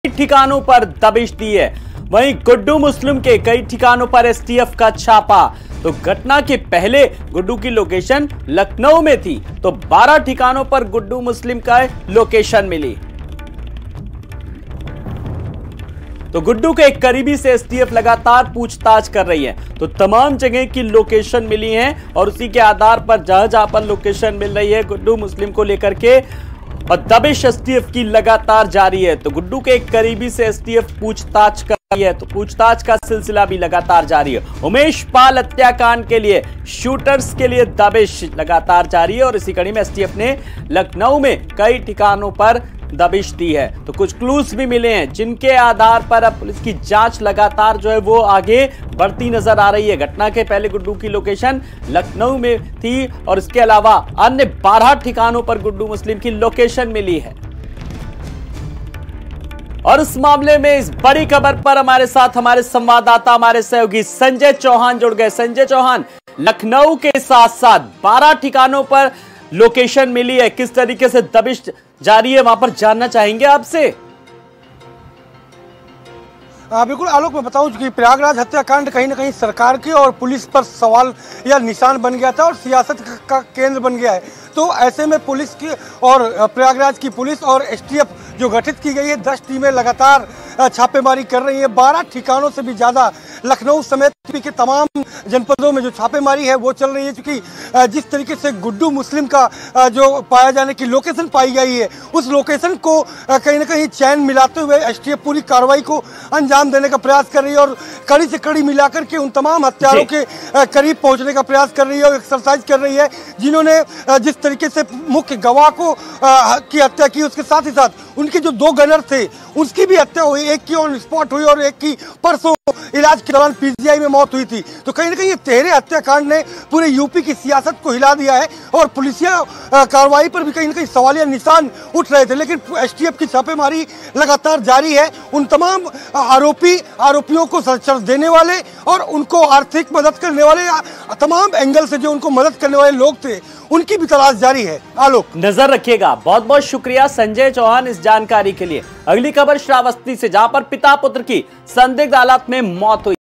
ठिकानों पर दबिश दी है। वहीं गुड्डू मुस्लिम के कई ठिकानों पर एसटीएफ का छापा। तो घटना के पहले गुड्डू की लोकेशन लखनऊ में थी, तो 12 ठिकानों पर गुड्डू मुस्लिम का लोकेशन मिली। तो गुड्डू के एक करीबी से एसटीएफ लगातार पूछताछ कर रही है। तो तमाम जगह की लोकेशन मिली है और उसी के आधार पर जहां पर लोकेशन मिल रही है गुड्डू मुस्लिम को लेकर के और दबिश एसटीएफ की लगातार जारी है। तो गुड्डू के एक करीबी से एसटीएफ पूछताछ कर रही है, तो पूछताछ का सिलसिला भी लगातार जारी है। उमेश पाल हत्याकांड के लिए शूटर्स के लिए दबिश लगातार जारी है और इसी कड़ी में एसटीएफ ने लखनऊ में कई ठिकानों पर दबिश दी है। तो कुछ क्लूज भी मिले हैं जिनके आधार पर अब पुलिस की जांच लगातार जो है वो आगे बढ़ती नजर आ रही है। घटना के पहले गुड्डू की लोकेशन लखनऊ में थी और इसके अलावा अन्य 12 ठिकानों पर गुड्डू मुस्लिम की लोकेशन मिली है। और इस मामले में इस बड़ी खबर पर हमारे साथ हमारे संवाददाता, हमारे सहयोगी संजय चौहान जुड़ गए। संजय चौहान, लखनऊ के साथ साथ 12 ठिकानों पर लोकेशन मिली है, किस तरीके से दबिश जारी है वहां पर जानना चाहेंगे आपसे। बिल्कुल आलोक, मैं बताऊं कि प्रयागराज हत्याकांड कहीं ना कहीं सरकार के और पुलिस पर सवाल या निशान बन गया था और सियासत का केंद्र बन गया है। तो ऐसे में पुलिस की और प्रयागराज की पुलिस और एसटीएफ जो गठित की गई है, 10 टीमें लगातार छापेमारी कर रही है। 12 ठिकानों से भी ज्यादा लखनऊ समेत के तमाम जनपदों में जो छापेमारी है वो चल रही है, क्योंकि जिस तरीके से गुड्डू मुस्लिम का जो पाया जाने की लोकेशन पाई गई है, उस लोकेशन को कहीं ना कहीं चैन मिलाते हुए एसटीएफ पूरी कार्रवाई को अंजाम देने का प्रयास कर रही है और कड़ी से कड़ी मिलाकर के उन तमाम हत्यारों के करीब पहुंचने का प्रयास कर रही है और एक्सरसाइज कर रही है जिन्होंने जिस तरीके से मुख्य गवाह को की हत्या की, उसके साथ ही साथ उनके जो 2 गनर थे उसकी भी हत्या हुई। एक की ऑन स्पॉट हुई और एक की परसों इलाज के दौरान पीजीआई में मौत हुई थी। तो कहीं ना कहीं ये 13 हत्याकांड ने पूरे यूपी की सियासत को हिला दिया है और पुलिसिया कार्रवाई पर भी कहीं ना कहीं सवालिया निशान उठ रहे थे, लेकिन एसटीएफ की छापेमारी लगातार जारी है। उन तमाम आरोपियों को संरक्षण देने वाले और उनको आर्थिक मदद करने वाले तमाम एंगल से जो उनको मदद करने वाले लोग थे, उनकी भी तलाश जारी है। आलोक, नजर रखिएगा। बहुत बहुत शुक्रिया संजय चौहान इस जानकारी के लिए। अगली खबर श्रावस्ती से, जहां पर पिता पुत्र की संदिग्ध हालत में मौत हुई।